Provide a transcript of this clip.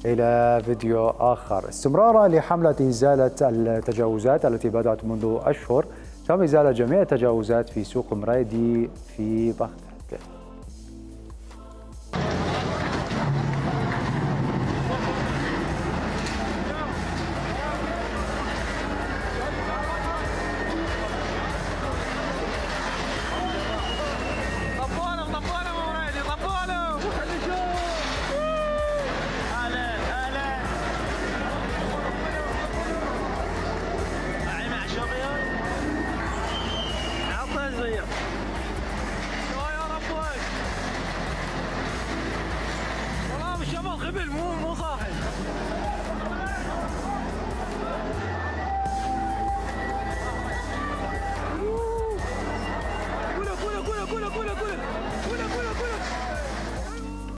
إلى فيديو آخر. استمرارا لحملة إزالة التجاوزات التي بدأت منذ أشهر، تم إزالة جميع التجاوزات في سوق مريدي في بغداد. الشمال خبل مو صاحي.